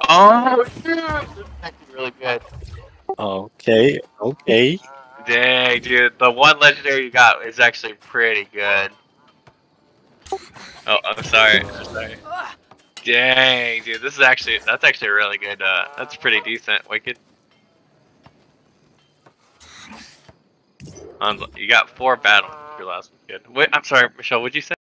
Oh, dude, this is actually really good. Okay, okay. Dang, dude, the one legendary you got is actually pretty good. Oh, I'm sorry. I'm sorry. Dang, dude, this is that's actually really good. That's pretty decent. Wicked. You got 4 battles. Your last one, good. Wait, I'm sorry, Michelle. What'd you say?